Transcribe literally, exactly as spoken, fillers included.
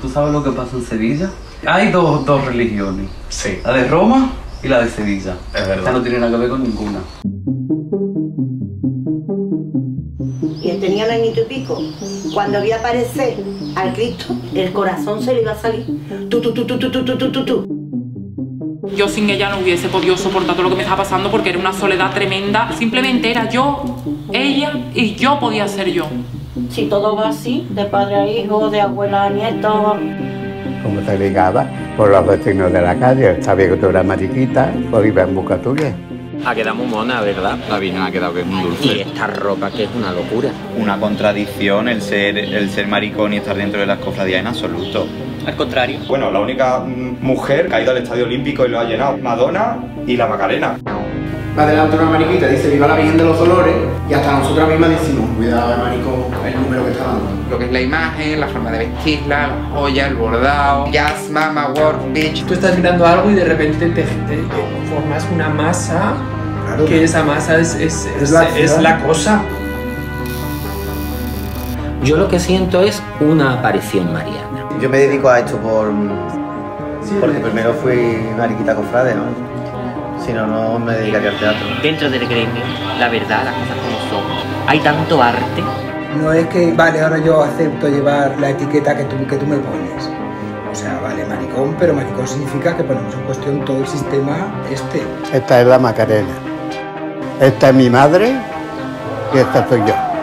¿tú sabes lo que pasa en Sevilla? Hay dos, dos religiones. Sí. La de Roma y la de Sevilla. Es verdad. Esta no tiene nada que ver con ninguna. Y él tenía un añito y pico. Cuando vio aparecer al Cristo, el corazón se le iba a salir. Tú, tú, tú, tú, tú, tú, tú, tú, tú. Yo sin ella no hubiese podido soportar todo lo que me estaba pasando porque era una soledad tremenda. Simplemente era yo, ella y yo podía ser yo. Si todo va así, de padre a hijo, de abuela a nieto. Como te ligaba por los vecinos de la calle. Sabía que tú eras mariquita, pues iba en busca tuya. Ha quedado muy mona, ¿verdad? La Virgen ha quedado que es un dulce. Y esta ropa que es una locura. Una contradicción el ser, el ser maricón y estar dentro de las cofradías en absoluto. Al contrario. Bueno, la única mm, mujer que ha ido al Estadio Olímpico y lo ha llenado, Madonna y la Macarena. Va delante una mariquita, dice viva la Virgen de los Dolores, y hasta nosotras mismas decimos cuidado el maricón, el número que está dando. Lo que es la imagen, la forma de vestirla, la joya, el bordado, jazz, mama, work, bitch. Tú estás mirando algo y de repente te, te, te formas una masa, claro, que esa masa es, es, es, es, la, es la cosa. Yo lo que siento es una aparición mariana. Yo me dedico a esto por sí, porque primero fui mariquita cofrade, ¿no? Si no, no me dedicaría al teatro. Dentro del gremio, la verdad, las cosas como son. Hay tanto arte. No es que, vale, ahora yo acepto llevar la etiqueta que tú, que tú me pones. O sea, vale, maricón, pero maricón significa que ponemos en cuestión todo el sistema este. Esta es la Macarena. Esta es mi madre y esta soy yo.